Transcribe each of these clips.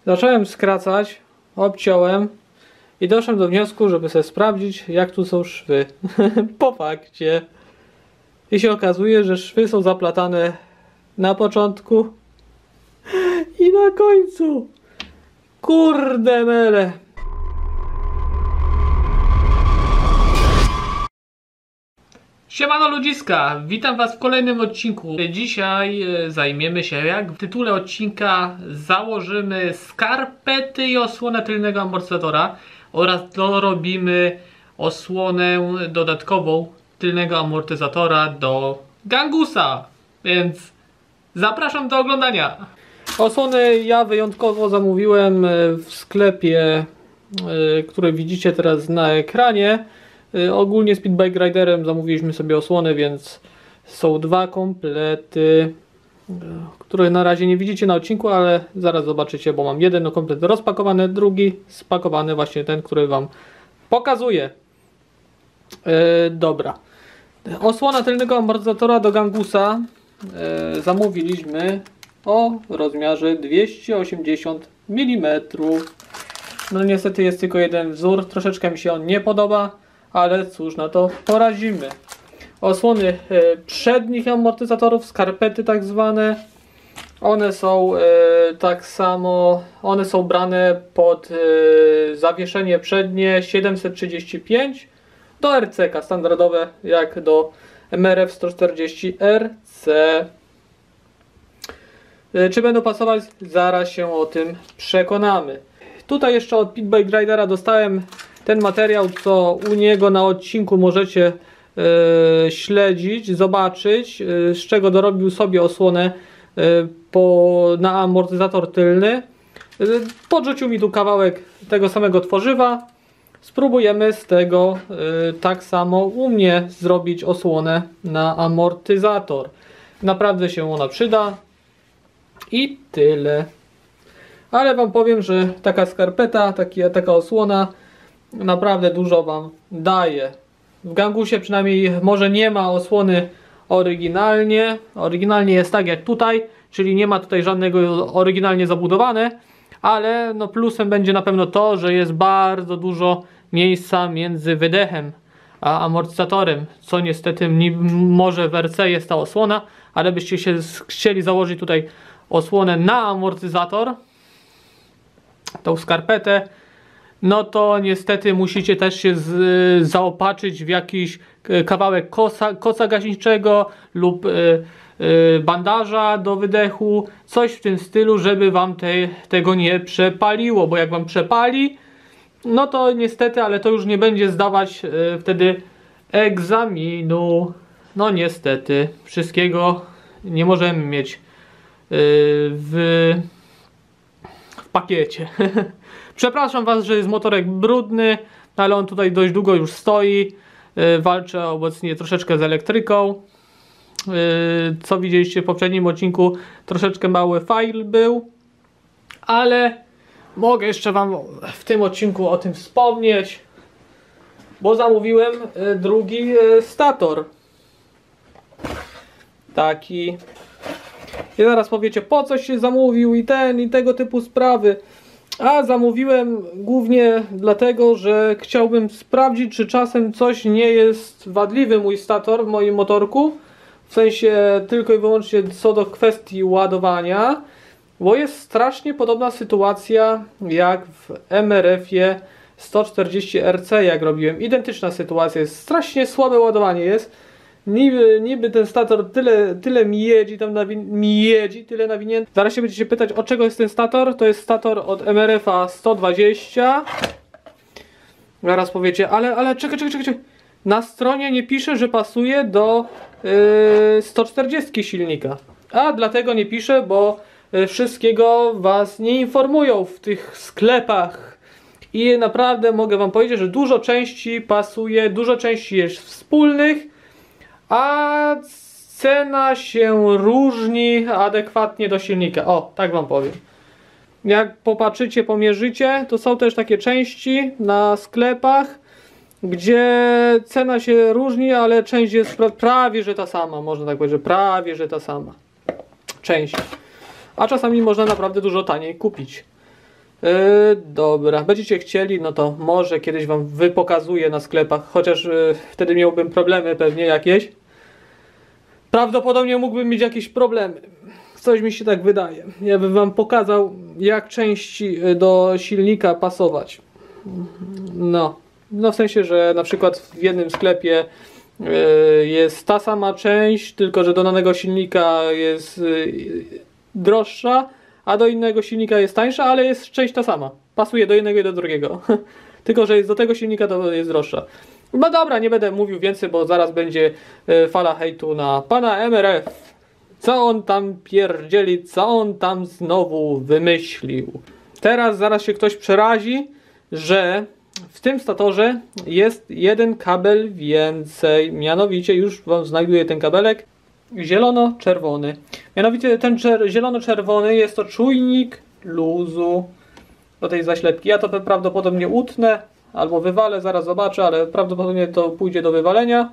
Zacząłem skracać, obciąłem i doszedłem do wniosku, żeby sobie sprawdzić, jak tu są szwy. Po fakcie. I się okazuje, że szwy są zaplatane na początku i na końcu. Kurde mele. Siemano ludziska, witam was w kolejnym odcinku. Dzisiaj zajmiemy się, jak w tytule odcinka, założymy skarpety i osłonę tylnego amortyzatora oraz dorobimy osłonę dodatkową tylnego amortyzatora do Gangusa, więc zapraszam do oglądania. Osłony ja wyjątkowo zamówiłem w sklepie, który widzicie teraz na ekranie. Ogólnie z Pit Bike Riderem zamówiliśmy sobie osłony, więc są dwa komplety, które na razie nie widzicie na odcinku, ale zaraz zobaczycie, bo mam jeden komplet rozpakowany, drugi spakowany, właśnie ten, który wam pokazuję. Dobra. Osłona tylnego amortyzatora do Gangusa zamówiliśmy o rozmiarze 280 mm. No niestety jest tylko jeden wzór, troszeczkę mi się on nie podoba, ale cóż, na to poradzimy. Osłony przednich amortyzatorów, skarpety tak zwane, one są tak samo, one są brane pod zawieszenie przednie 735 do RCK, standardowe jak do MRF 140 RC. Czy będą pasować? Zaraz się o tym przekonamy. Tutaj jeszcze od Pit Bike Ridera dostałem ten materiał, co u niego na odcinku możecie śledzić, zobaczyć, z czego dorobił sobie osłonę na amortyzator tylny. Podrzucił mi tu kawałek tego samego tworzywa. Spróbujemy z tego tak samo u mnie zrobić osłonę na amortyzator. Naprawdę się ona przyda i tyle. Ale wam powiem, że taka skarpeta, taka osłona naprawdę dużo wam daje. W Gangusie przynajmniej może nie ma osłony oryginalnie. Oryginalnie jest tak jak tutaj, czyli nie ma tutaj żadnego oryginalnie zabudowane, ale no plusem będzie na pewno to, że jest bardzo dużo miejsca między wydechem a amortyzatorem, co niestety może w RC jest ta osłona, ale byście się chcieli założyć tutaj osłonę na amortyzator, tą skarpetę, no to niestety musicie też się zaopatrzyć w jakiś kawałek koca gaśniczego lub bandaża do wydechu, coś w tym stylu, żeby wam tego nie przepaliło, bo jak wam przepali, no to niestety, ale to już nie będzie zdawać wtedy egzaminu. No niestety, wszystkiego nie możemy mieć w pakiecie. Przepraszam was, że jest motorek brudny, ale on tutaj dość długo już stoi. Walczę obecnie troszeczkę z elektryką. Co widzieliście w poprzednim odcinku, troszeczkę mały fail był, ale mogę jeszcze wam w tym odcinku o tym wspomnieć, bo zamówiłem drugi stator. Taki. I zaraz powiecie, po co się zamówił i tego typu sprawy. A zamówiłem głównie dlatego, że chciałbym sprawdzić, czy czasem coś nie jest wadliwy mój stator w moim motorku. W sensie tylko i wyłącznie co do kwestii ładowania. Bo jest strasznie podobna sytuacja jak w MRF-ie 140 RC, jak robiłem. Identyczna sytuacja, jest strasznie słabe ładowanie jest. Niby ten stator tyle mi jedzi, tyle nawinięty. Zaraz się będziecie pytać, od czego jest ten stator. To jest stator od MRF-a 120. Zaraz powiecie, ale czekaj. Na stronie nie pisze, że pasuje do 140 silnika. A dlatego nie pisze, bo wszystkiego was nie informują w tych sklepach. I naprawdę mogę wam powiedzieć, że dużo części pasuje, dużo części jest wspólnych, a cena się różni adekwatnie do silnika. O, tak wam powiem. Jak popatrzycie, pomierzycie, to są też takie części na sklepach, gdzie cena się różni, ale część jest prawie że ta sama. Można tak powiedzieć, że prawie że ta sama część. A czasami można naprawdę dużo taniej kupić. Dobra, będziecie chcieli, no to może kiedyś wam wypokazuję na sklepach, chociaż wtedy miałbym problemy pewnie jakieś. Prawdopodobnie mógłbym mieć jakieś problemy. Coś mi się tak wydaje. Ja bym wam pokazał, jak części do silnika pasować. No w sensie, że na przykład w jednym sklepie jest ta sama część, tylko że do danego silnika jest droższa, a do innego silnika jest tańsza, ale jest część ta sama. Pasuje do jednego i do drugiego. Tylko że jest do tego silnika to jest droższa. No dobra, nie będę mówił więcej, bo zaraz będzie fala hejtu na pana MRF. Co on tam pierdzieli, co on tam znowu wymyślił. Zaraz się ktoś przerazi, że w tym statorze jest jeden kabel więcej. Mianowicie już wam znajduję ten kabelek zielono-czerwony. Mianowicie ten zielono-czerwony jest to czujnik luzu do tej zaślepki. Ja to prawdopodobnie utnę albo wywalę, zaraz zobaczę, ale prawdopodobnie to pójdzie do wywalenia.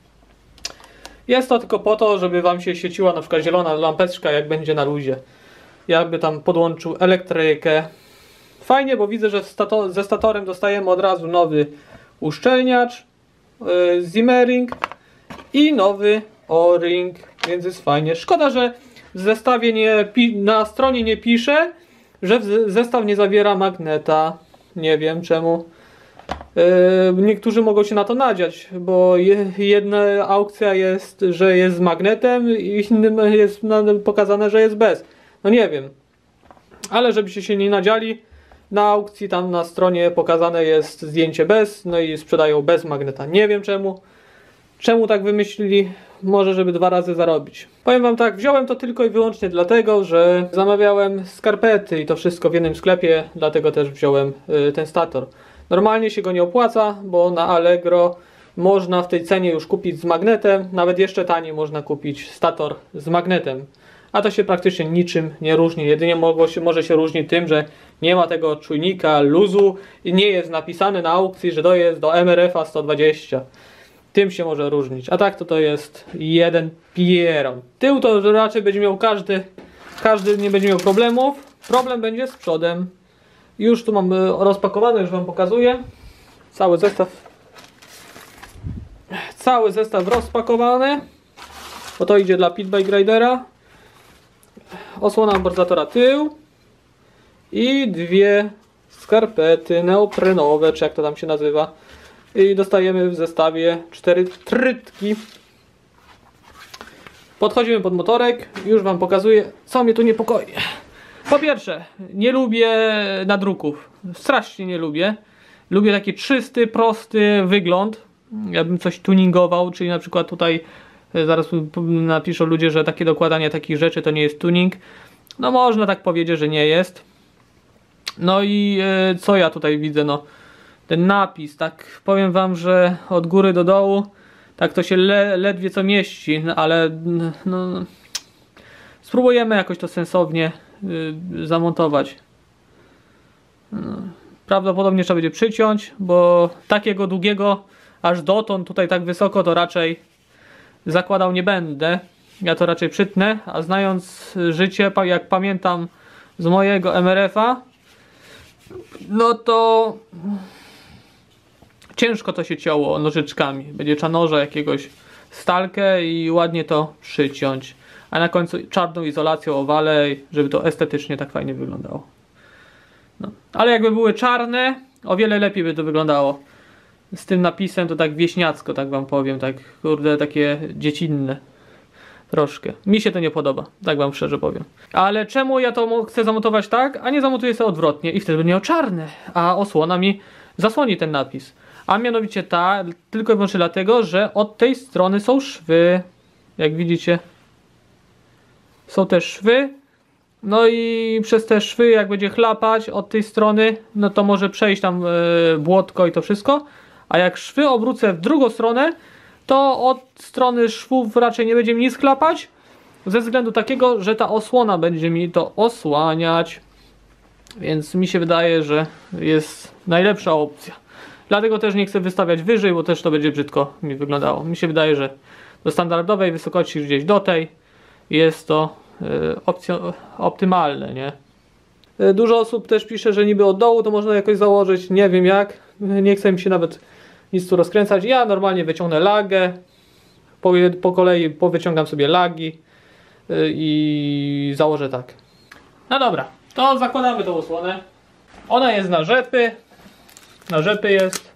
Jest to tylko po to, żeby wam się świeciła na przykład zielona lampeczka, jak będzie na luzie. Jakby tam podłączył elektrykę. Fajnie, bo widzę, że ze statorem dostajemy od razu nowy uszczelniacz, Zimmering i nowy O-ring, więc jest fajnie. Szkoda, że w zestawie na stronie nie pisze, że zestaw nie zawiera magneta. Nie wiem czemu. Niektórzy mogą się na to nadziać, bo jedna aukcja jest, że jest z magnetem i innym jest pokazane, że jest bez. No nie wiem. Ale żebyście się nie nadziali, na aukcji tam na stronie pokazane jest zdjęcie bez, no i sprzedają bez magneta. Nie wiem czemu. Czemu tak wymyślili? Może żeby 2 razy zarobić. Powiem wam tak, wziąłem to tylko i wyłącznie dlatego, że zamawiałem skarpety i to wszystko w jednym sklepie, dlatego też wziąłem ten stator. Normalnie się go nie opłaca, bo na Allegro można w tej cenie już kupić z magnetem, nawet jeszcze taniej można kupić stator z magnetem. A to się praktycznie niczym nie różni, jedynie może się różnić tym, że nie ma tego czujnika luzu i nie jest napisane na aukcji, że to jest do MRF-a 120. Tym się może różnić, a tak to jest jeden pieron. Tył to raczej będzie miał każdy nie będzie miał problemów. Problem będzie z przodem. Już tu mam rozpakowane, już wam pokazuję. Cały zestaw rozpakowany. Bo to idzie dla Pit Bike Ridera. Osłona amortyzatora tył. I 2 skarpety neoprenowe, czy jak to tam się nazywa. I dostajemy w zestawie 4 trytki. Podchodzimy pod motorek. Już wam pokazuję, co mnie tu niepokoi. Po pierwsze, nie lubię nadruków. Strasznie nie lubię. Lubię taki czysty, prosty wygląd. Ja bym coś tuningował, czyli na przykład tutaj zaraz napiszą ludzie, że takie dokładanie takich rzeczy to nie jest tuning. No można tak powiedzieć, że nie jest. No i co ja tutaj widzę, no ten napis, tak powiem wam, że od góry do dołu tak to się ledwie co mieści, ale no, spróbujemy jakoś to sensownie zamontować. Prawdopodobnie trzeba będzie przyciąć, bo takiego długiego aż dotąd tutaj tak wysoko to raczej zakładał nie będę. Ja to raczej przytnę, a znając życie, jak pamiętam z mojego MRF-a, no to ciężko to się cięło nożyczkami. Będzie trzeba noża jakiegoś stalkę i ładnie to przyciąć. A na końcu czarną izolacją owalej, żeby to estetycznie tak fajnie wyglądało. No. Ale jakby były czarne, o wiele lepiej by to wyglądało. Z tym napisem to tak wieśniacko, tak wam powiem, tak kurde, takie dziecinne. Troszkę. Mi się to nie podoba, tak wam szczerze powiem. Ale czemu ja to chcę zamontować tak, a nie zamontuję sobie odwrotnie i wtedy będzie miał czarne, a osłona mi zasłoni ten napis. A mianowicie tylko i wyłącznie dlatego, że od tej strony są szwy. Jak widzicie, są też szwy. No i przez te szwy, jak będzie chlapać od tej strony, no to może przejść tam błotko i to wszystko. A jak szwy obrócę w drugą stronę, to od strony szwów raczej nie będzie mi nic chlapać. Ze względu takiego, że ta osłona będzie mi to osłaniać. Więc mi się wydaje, że jest najlepsza opcja. Dlatego też nie chcę wystawiać wyżej, bo też to będzie brzydko mi wyglądało. Mi się wydaje, że do standardowej wysokości gdzieś do tej jest to opcją optymalne, nie? Dużo osób też pisze, że niby od dołu to można jakoś założyć, nie wiem jak, nie chcę mi się nawet nic tu rozkręcać. Ja normalnie wyciągnę lagę, po kolei powyciągam sobie lagi i założę tak. No dobra, to zakładamy tą osłonę. Ona jest na rzepy jest.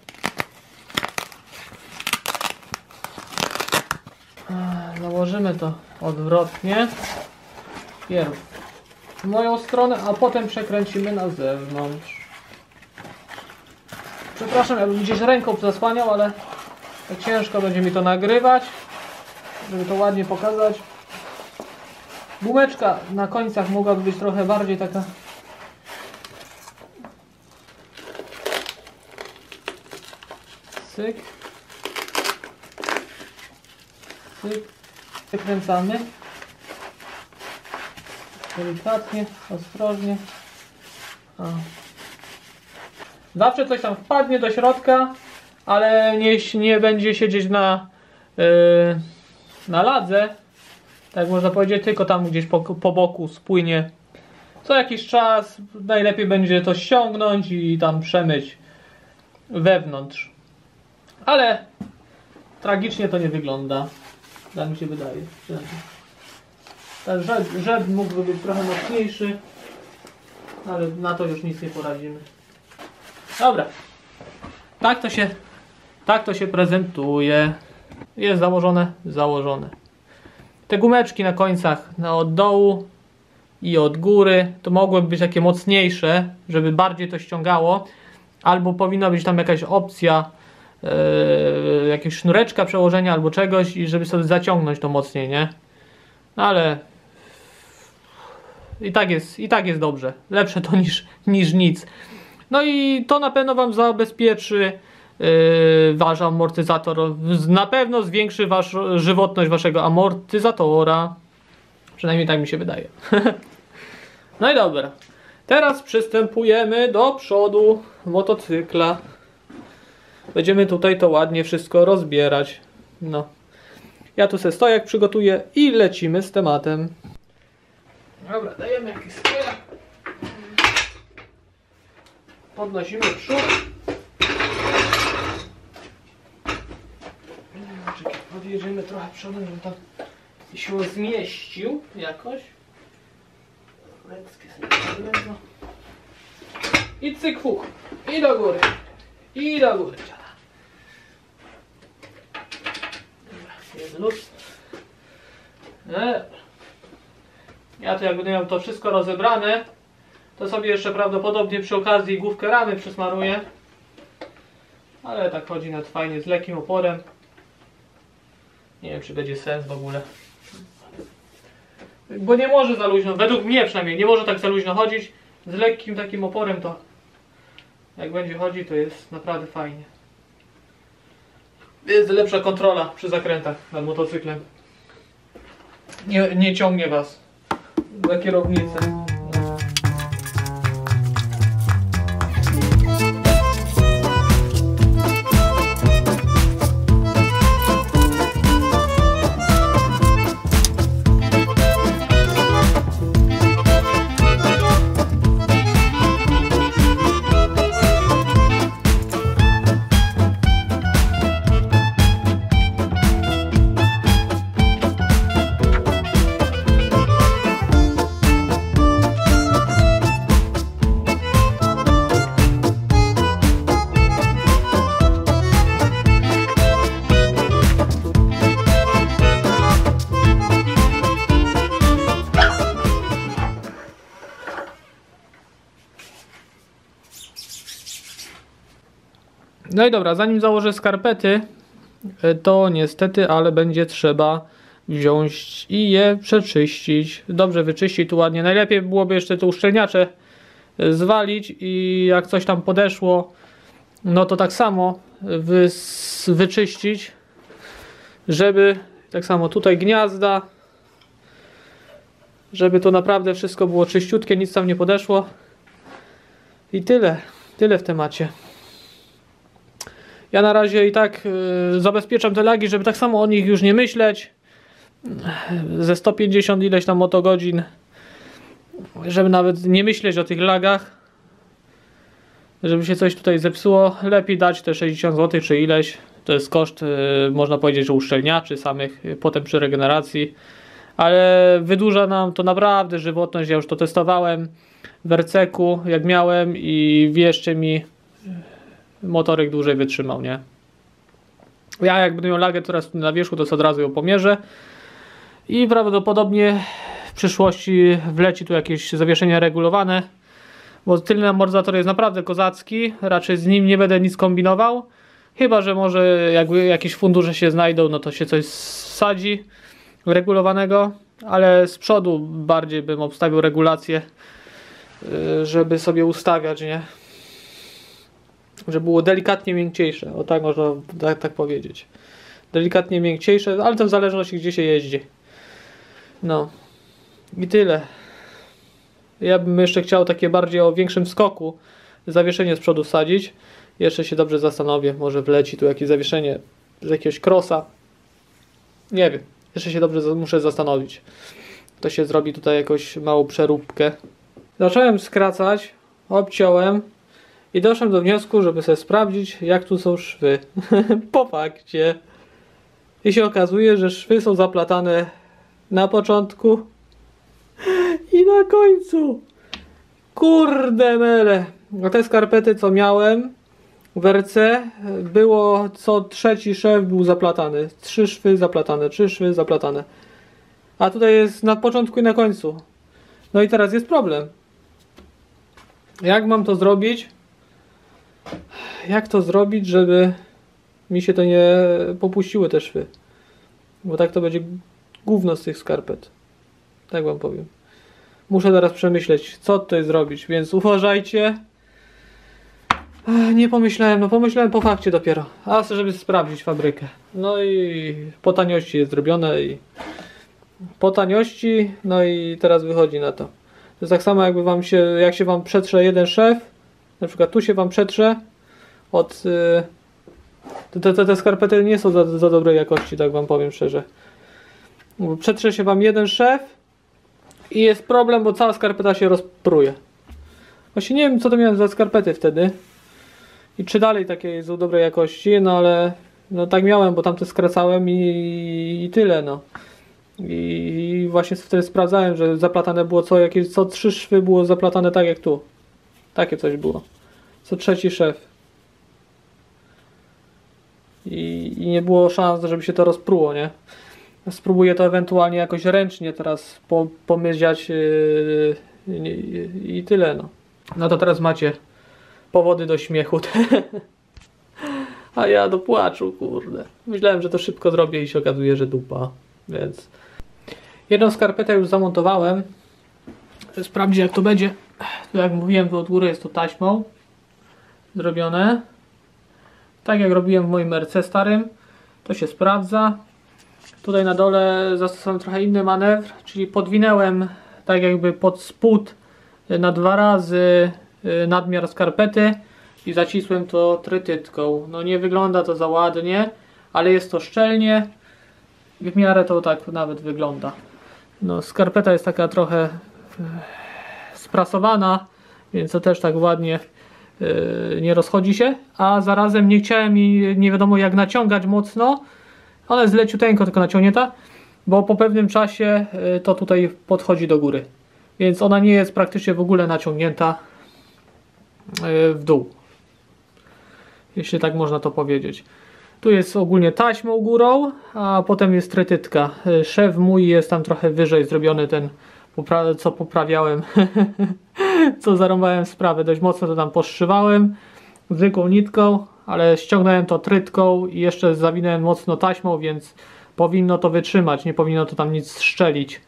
Założymy to odwrotnie. Pierw w moją stronę, a potem przekręcimy na zewnątrz. Przepraszam, ja bym gdzieś ręką zasłaniał, ale ciężko będzie mi to nagrywać, żeby to ładnie pokazać. Gumeczka na końcach mogłaby być trochę bardziej taka cyk, cyk, wykręcamy delikatnie, ostrożnie. O. Zawsze coś tam wpadnie do środka, ale nie będzie siedzieć na ladze, tak można powiedzieć, tylko tam gdzieś po boku spłynie. Co jakiś czas najlepiej będzie to ściągnąć i tam przemyć wewnątrz. Ale tragicznie to nie wygląda, tak mi się wydaje. Ten rzep mógłby być trochę mocniejszy, ale na to już nic nie poradzimy. Dobra, tak to się prezentuje. Jest założone. Te gumeczki na końcach, od dołu i od góry, to mogłyby być takie mocniejsze, żeby bardziej to ściągało. Albo powinna być tam jakaś opcja, jakiegoś sznureczka przełożenia albo czegoś, i żeby sobie zaciągnąć to mocniej, nie? Ale i tak jest dobrze. Lepsze to niż nic. No i to na pewno Wam zabezpieczy Wasz amortyzator. Na pewno zwiększy żywotność Waszego amortyzatora. Przynajmniej tak mi się wydaje. No i dobra. Teraz przystępujemy do przodu motocykla. Będziemy tutaj to ładnie wszystko rozbierać. No. Ja tu sobie stojak przygotuję i lecimy z tematem. Dobra, dajemy jakiś stojak. Podnosimy przód. Czekaj, podjedziemy trochę przodem, żeby tam się zmieścił jakoś. I cyk, fuch. I do góry. I do góry. Jest luz. Ja to jak będę miał to wszystko rozebrane, to sobie jeszcze prawdopodobnie przy okazji główkę ramy przysmaruję. Ale tak chodzi nawet fajnie, z lekkim oporem. Nie wiem, czy będzie sens w ogóle. Bo nie może za luźno, według mnie przynajmniej, nie może tak za luźno chodzić. Z lekkim takim oporem to jak będzie chodzić, to jest naprawdę fajnie. Jest lepsza kontrola przy zakrętach nad motocyklem. Nie ciągnie Was za kierownicę. No i dobra, zanim założę skarpety, to niestety, ale będzie trzeba wziąć i je przeczyścić. Dobrze wyczyścić tu ładnie. Najlepiej byłoby jeszcze te uszczelniacze zwalić i jak coś tam podeszło, no to tak samo wyczyścić, żeby tak samo tutaj gniazda, żeby to naprawdę wszystko było czyściutkie, nic tam nie podeszło. I tyle w temacie. Ja na razie i tak zabezpieczam te lagi, żeby tak samo o nich już nie myśleć. Ze 150 ileś tam motogodzin żeby nawet nie myśleć o tych lagach, żeby się coś tutaj zepsuło, lepiej dać te 60 zł czy ileś. To jest koszt, można powiedzieć, że uszczelniaczy samych potem przy regeneracji, ale wydłuża nam to naprawdę żywotność. Ja już to testowałem w RC-ku jak miałem i wierzcie mi, motorek dłużej wytrzymał, nie? Ja jak będę miał lagę teraz na wierzchu, to od razu ją pomierzę i prawdopodobnie w przyszłości wleci tu jakieś zawieszenie regulowane, bo tylny amortyzator jest naprawdę kozacki, raczej z nim nie będę nic kombinował, chyba że może jakby jakieś fundusze się znajdą, no to się coś wsadzi regulowanego, ale z przodu bardziej bym obstawił regulację, żeby sobie ustawiać, nie? Żeby było delikatnie miękciejsze, o tak można tak powiedzieć. Delikatnie miękciejsze, ale to w zależności gdzie się jeździ. No i tyle. Ja bym jeszcze chciał takie bardziej o większym skoku zawieszenie z przodu wsadzić. Jeszcze się dobrze zastanowię, może wleci tu jakieś zawieszenie z jakiegoś crossa. Nie wiem, jeszcze się dobrze muszę zastanowić. To się zrobi tutaj jakąś małą przeróbkę. Zacząłem skracać, obciąłem i doszedłem do wniosku, żeby sobie sprawdzić, jak tu są szwy. Po fakcie. I się okazuje, że szwy są zaplatane na początku i na końcu. Kurde mele. No te skarpety co miałem w RC było co trzeci szef był zaplatany. 3 szwy zaplatane, 3 szwy zaplatane. A tutaj jest na początku i na końcu. No i teraz jest problem. Jak mam to zrobić? Jak to zrobić, żeby mi się to nie popuściły te szwy? Bo tak to będzie gówno z tych skarpet. Tak wam powiem. Muszę teraz przemyśleć, co tutaj zrobić, więc uważajcie. Nie pomyślałem, no pomyślałem po fakcie dopiero. A żeby sprawdzić fabrykę. No i po taniości jest zrobione i po taniości, no i teraz wychodzi na to. To jest tak samo jakby wam się, jak się wam przetrze jeden szef, na przykład tu się wam przetrze od... Te skarpety nie są za dobrej jakości, tak wam powiem szczerze. Przetrze się wam jeden szef i jest problem, bo cała skarpeta się rozpruje. Właśnie nie wiem, co to miałem za skarpety wtedy i czy dalej takie są dobrej jakości, no ale no tak miałem, bo tamte skracałem i tyle, no. I właśnie wtedy sprawdzałem, że zaplatane było co 3 szwy było zaplatane tak jak tu. Takie coś było. Co trzeci szef. I nie było szans, żeby się to rozpruło, nie? Spróbuję to ewentualnie jakoś ręcznie teraz pomyziać i tyle, no. No to teraz macie powody do śmiechu. A ja do płaczu, kurde. Myślałem, że to szybko zrobię i się okazuje, że dupa. Więc jedną skarpetę już zamontowałem. Sprawdzić jak to będzie. Tu jak mówiłem, to od góry jest to taśmą zrobione. Tak jak robiłem w moim RC starym. To się sprawdza. Tutaj na dole zastosowałem trochę inny manewr, czyli podwinęłem tak jakby pod spód na 2 razy nadmiar skarpety i zacisłem to trytytką. No nie wygląda to za ładnie, ale jest to szczelnie. W miarę to tak nawet wygląda. No skarpeta jest taka trochę sprasowana, więc to też tak ładnie nie rozchodzi się, a zarazem nie chciałem jej nie wiadomo jak naciągać mocno. Ona jest leciuteńko tylko naciągnięta, bo po pewnym czasie to tutaj podchodzi do góry. Więc ona nie jest praktycznie w ogóle naciągnięta w dół. Jeśli tak można to powiedzieć. Tu jest ogólnie taśmą górą, a potem jest trytytka. Szef mój jest tam trochę wyżej zrobiony, ten co poprawiałem. Co zarąbałem sprawę. Dość mocno to tam poszywałem zwykłą nitką, ale ściągnąłem to trytką i jeszcze zawinąłem mocno taśmą, więc powinno to wytrzymać, nie powinno to tam nic szczelić.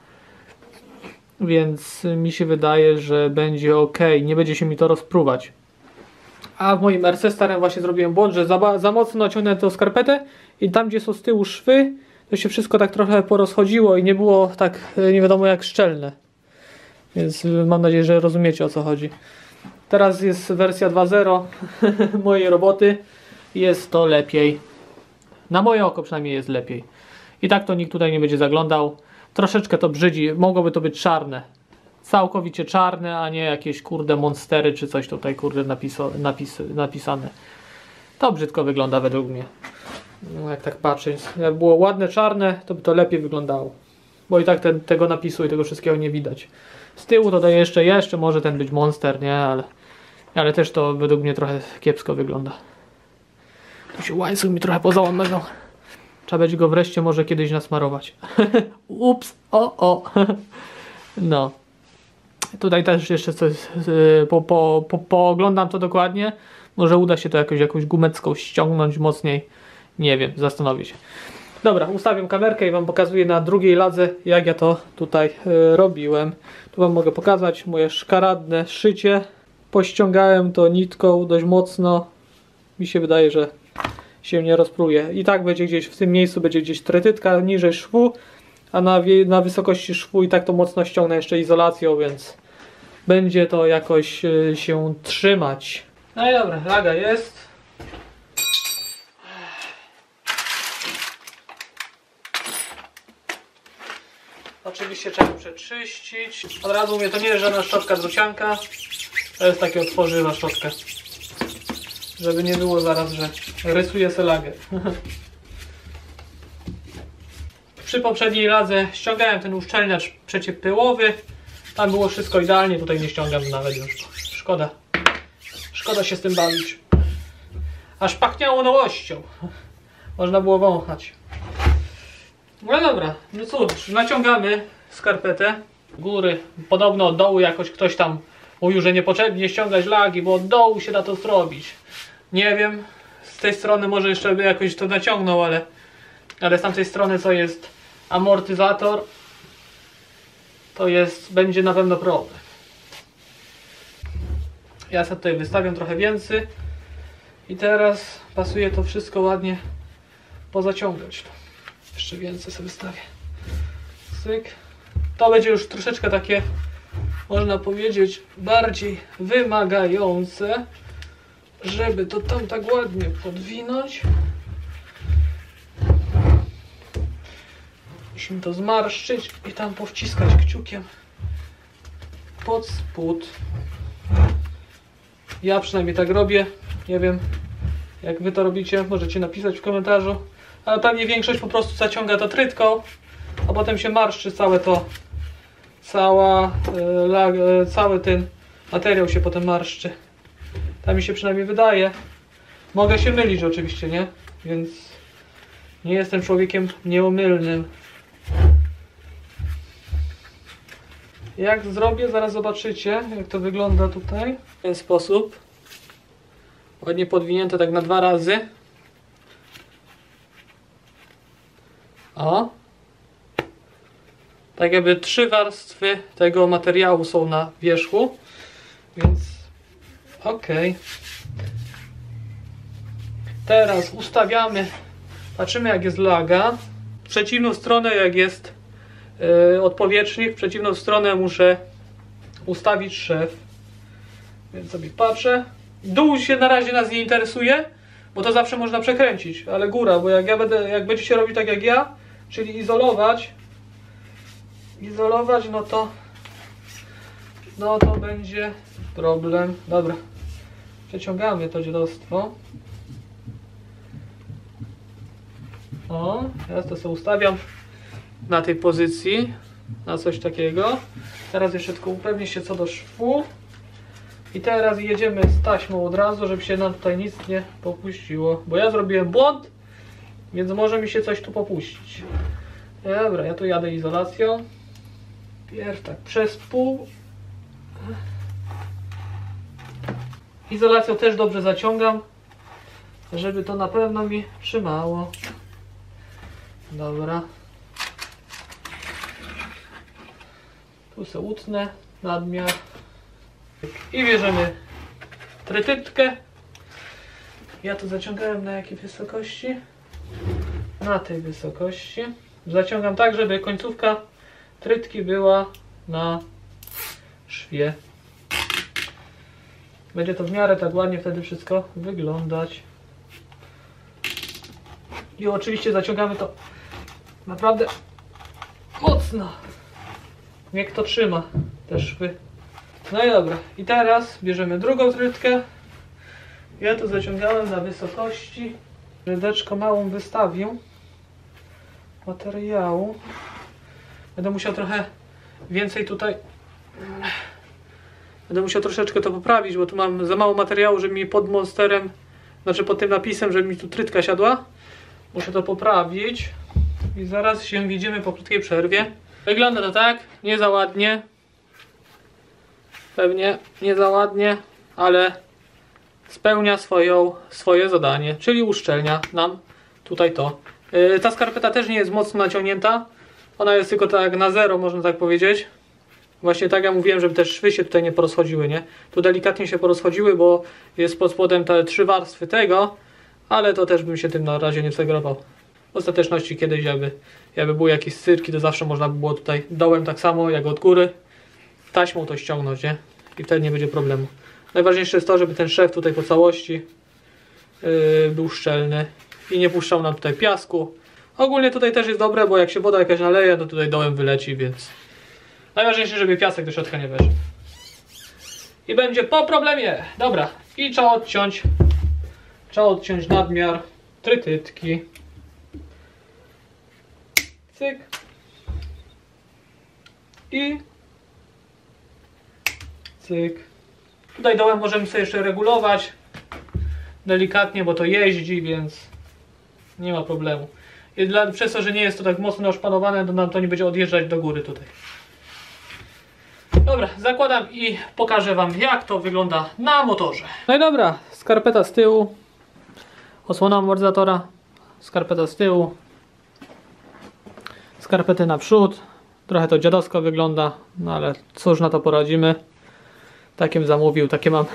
Więc mi się wydaje, że będzie ok, nie będzie się mi to rozpruwać. A w moim RC starym właśnie zrobiłem błąd, że za mocno naciągnąłem tę skarpetę i tam gdzie są z tyłu szwy, to się wszystko tak trochę porozchodziło i nie było tak nie wiadomo jak szczelne. Więc mam nadzieję, że rozumiecie o co chodzi. Teraz jest wersja 2.0 mojej roboty. Jest to lepiej. Na moje oko przynajmniej jest lepiej. I tak to nikt tutaj nie będzie zaglądał. Troszeczkę to brzydzi. Mogłoby to być czarne. całkowicie czarne, a nie jakieś kurde monstery czy coś tutaj kurde napisane. To brzydko wygląda według mnie. No, jak tak patrzeć, jak było ładne czarne, to by to lepiej wyglądało. Bo i tak tego napisu i tego wszystkiego nie widać. Z tyłu to jeszcze może ten być monster, nie? Ale też to według mnie trochę kiepsko wygląda. Tu się łańcuch mi trochę pozałamywał. Trzeba będzie go wreszcie może kiedyś nasmarować. Ups, o. No. Tutaj też jeszcze coś pooglądam to dokładnie. Może uda się to jakąś gumecką ściągnąć mocniej. Nie wiem, zastanowię się. Dobra, ustawiam kamerkę i wam pokazuję na drugiej ladze, jak ja to tutaj robiłem. Tu wam mogę pokazać moje szkaradne szycie. Pościągałem to nitką dość mocno. Mi się wydaje, że się nie rozpruje. I tak będzie gdzieś w tym miejscu, będzie gdzieś tretytka niżej szwu, a na wysokości szwu i tak to mocno ściągnę jeszcze izolacją, więc będzie to jakoś się trzymać. No i dobra, laga jest. Oczywiście trzeba przeczyścić. Od razu mówię, to nie jest żadna szczotka drucianka. To jest takie od tworzywa szczotka. Żeby nie było zaraz, że rysuję se lagę. Przy poprzedniej ladze ściągałem ten uszczelniacz przeciwpyłowy. Tam było wszystko idealnie, tutaj nie ściągam nawet już. Szkoda. Szkoda się z tym bawić. Aż pachniało nowością. Można było wąchać. No dobra, no cóż, naciągamy skarpetę. Góry, podobno od dołu jakoś ktoś tam mówił, że niepotrzebnie ściągać lagi, bo od dołu się da to zrobić. Nie wiem, z tej strony może jeszcze by jakoś to naciągnął, ale z tamtej strony co jest amortyzator, to będzie na pewno problem. Ja sobie tutaj wystawiam trochę więcej i teraz pasuje to wszystko ładnie pozaciągać. Jeszcze więcej sobie wystawię. Cyk. To będzie już troszeczkę takie, można powiedzieć, bardziej wymagające, żeby to tam tak ładnie podwinąć. Musimy to zmarszczyć i tam powciskać kciukiem pod spód. Ja przynajmniej tak robię. Nie wiem, jak wy to robicie, możecie napisać w komentarzu. Ale pewnie większość po prostu zaciąga to trytką, a potem się marszczy cały ten materiał się potem marszczy. Tak mi się przynajmniej wydaje. Mogę się mylić oczywiście, nie? Więc nie jestem człowiekiem nieomylnym. Jak zrobię, zaraz zobaczycie, jak to wygląda tutaj. W ten sposób. Ładnie podwinięte tak na 2 razy. O. Tak jakby 3 warstwy tego materiału są na wierzchu. Więc okej. Teraz ustawiamy, patrzymy jak jest laga. W przeciwną stronę jak jest odpowietrznik, w przeciwną stronę muszę ustawić szef. Więc sobie patrzę. Dół się na razie nas nie interesuje, bo to zawsze można przekręcić, ale góra, bo jak będziecie robić tak jak ja, czyli izolować, no to będzie problem. Dobra, przeciągamy to dziadostwo. O, teraz to sobie ustawiam na tej pozycji, na coś takiego. Teraz jeszcze tylko upewnię się co do szwu. I teraz jedziemy z taśmą od razu, żeby się nam tutaj nic nie popuściło. Bo ja zrobiłem błąd, więc może mi się coś tu popuścić. Dobra, ja tu jadę izolacją. Pierw tak przez pół. Izolacją też dobrze zaciągam, żeby to na pewno mi trzymało. Dobra. Tu se utnę nadmiar. I bierzemy trytytkę. Ja to zaciągałem na jakiej wysokości? Na tej wysokości. Zaciągam tak, żeby końcówka trytki była na szwie. Będzie to w miarę tak ładnie wtedy wszystko wyglądać. I oczywiście zaciągamy to naprawdę mocno. Niech to trzyma te szwy. No i dobra. I teraz bierzemy drugą trytkę. Ja to zaciągałem na wysokości. Rydeczko małą wystawię materiału. Będę musiał trochę więcej tutaj. Będę musiał troszeczkę to poprawić, bo tu mam za mało materiału, żeby mi pod monsterem, znaczy pod tym napisem, żeby mi tu trytka siadła. Muszę to poprawić. I zaraz się widzimy po krótkiej przerwie. Wygląda to tak, nie za ładnie. Pewnie nie za ładnie, ale spełnia swoje zadanie, czyli uszczelnia nam tutaj to. Ta skarpeta też nie jest mocno naciągnięta. Ona jest tylko tak na zero, można tak powiedzieć. Właśnie tak jak mówiłem, żeby te szwy się tutaj nie porozchodziły, nie? Tu delikatnie się porozchodziły, bo jest pod spodem te 3 warstwy tego, ale to też bym się tym na razie nie zagrabał. W ostateczności kiedyś jakby były jakieś cyrki, to zawsze można by było tutaj dołem tak samo jak od góry taśmą to ściągnąć, nie? I wtedy nie będzie problemu. Najważniejsze jest to, żeby ten szef tutaj po całości był szczelny i nie puszczał nam tutaj piasku. Ogólnie tutaj też jest dobre, bo jak się woda jakaś naleje, to tutaj dołem wyleci, więc najważniejsze, żeby piasek do środka nie weszł. I będzie po problemie. Dobra, i trzeba odciąć nadmiar trytytki. Cyk. I cyk. Tutaj dołem możemy sobie jeszcze regulować delikatnie, bo to jeździ, więc nie ma problemu. I przez to, że nie jest to tak mocno oszpanowane, to nam to nie będzie odjeżdżać do góry tutaj. Dobra, zakładam i pokażę wam, jak to wygląda na motorze. No i dobra, skarpeta z tyłu, osłona amortyzatora, skarpeta z tyłu, skarpety naprzód. Trochę to dziadowsko wygląda, no ale cóż na to poradzimy. Takiem zamówił, takie mam.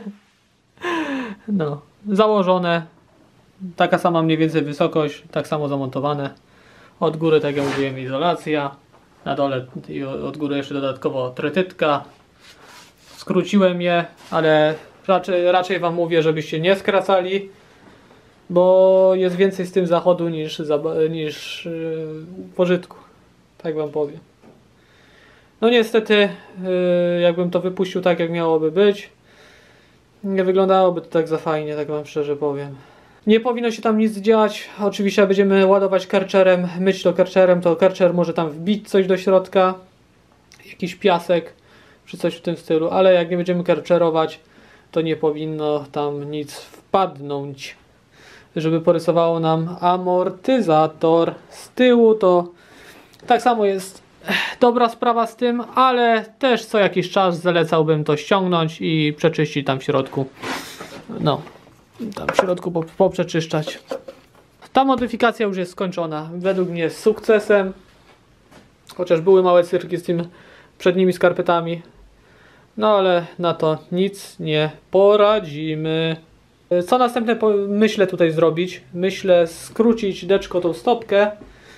No, założone. Taka sama mniej więcej wysokość, tak samo zamontowane. Od góry, tak jak mówiłem, izolacja. Na dole i od góry jeszcze dodatkowo trytytka. Skróciłem je, ale raczej wam mówię, żebyście nie skracali, bo jest więcej z tym zachodu niż pożytku. Tak wam powiem. No niestety, jakbym to wypuścił tak, jak miałoby być, nie wyglądałoby to tak za fajnie, tak wam szczerze powiem. Nie powinno się tam nic dziać. Oczywiście jak będziemy ładować karczerem, myć to karczerem, to karczer może tam wbić coś do środka, jakiś piasek, czy coś w tym stylu, ale jak nie będziemy karczerować, to nie powinno tam nic wpadnąć. Żeby porysowało nam amortyzator. Z tyłu to tak samo jest dobra sprawa z tym, ale też co jakiś czas zalecałbym to ściągnąć i przeczyścić tam w środku. No, tam w środku poprzeczyszczać. Ta modyfikacja już jest skończona. Według mnie z sukcesem. Chociaż były małe cyrki z tym przednimi skarpetami. No ale na to nic nie poradzimy. Co następne myślę tutaj zrobić? Myślę skrócić deczko tą stopkę,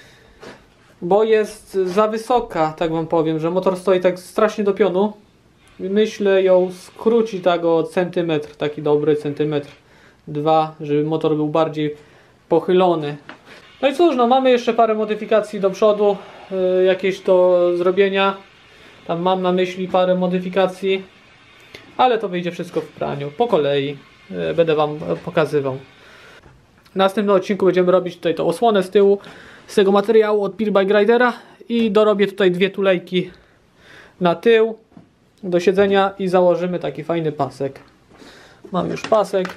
bo jest za wysoka, tak wam powiem, że motor stoi tak strasznie do pionu. Myślę ją skrócić tak o centymetr, taki dobry centymetr, 2, żeby motor był bardziej pochylony. No i cóż, no mamy jeszcze parę modyfikacji do przodu, jakieś do zrobienia. Tam mam na myśli parę modyfikacji, ale to wyjdzie wszystko w praniu, po kolei. Będę wam pokazywał. W następnym odcinku będziemy robić tutaj tą osłonę z tyłu, z tego materiału od Pit Bike Ridera i dorobię tutaj 2 tulejki na tył do siedzenia i założymy taki fajny pasek. Mam już pasek.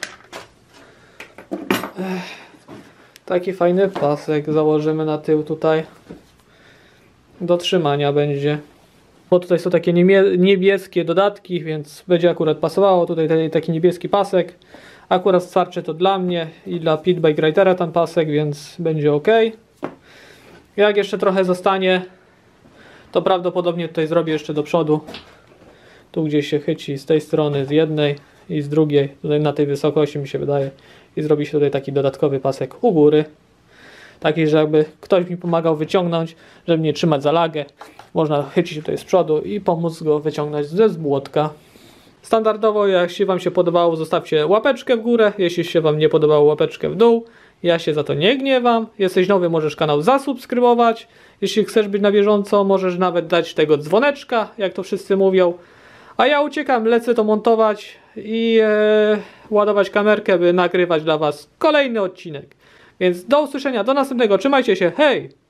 Taki fajny pasek założymy na tył tutaj. Do trzymania będzie. Bo tutaj są takie niebieskie dodatki, więc będzie akurat pasowało. Tutaj taki niebieski pasek. Akurat starczy to dla mnie i dla Pit Bike Ridera ten pasek, więc będzie ok. Jak jeszcze trochę zostanie, to prawdopodobnie tutaj zrobię jeszcze do przodu. Tu gdzieś się chyci z tej strony, z jednej i z drugiej. Tutaj na tej wysokości mi się wydaje. I zrobi się tutaj taki dodatkowy pasek u góry. Taki, że jakby ktoś mi pomagał wyciągnąć, żeby nie trzymać za lagę. Można chycić tutaj z przodu i pomóc go wyciągnąć ze zbłotka. Standardowo, jak się wam się podobało, zostawcie łapeczkę w górę. Jeśli się wam nie podobało, łapeczkę w dół. Ja się za to nie gniewam. Jesteś nowy, możesz kanał zasubskrybować. Jeśli chcesz być na bieżąco, możesz nawet dać tego dzwoneczka, jak to wszyscy mówią. A ja uciekam, lecę to montować i ładować kamerkę, by nagrywać dla Was kolejny odcinek. Więc do usłyszenia, do następnego. Trzymajcie się, hej!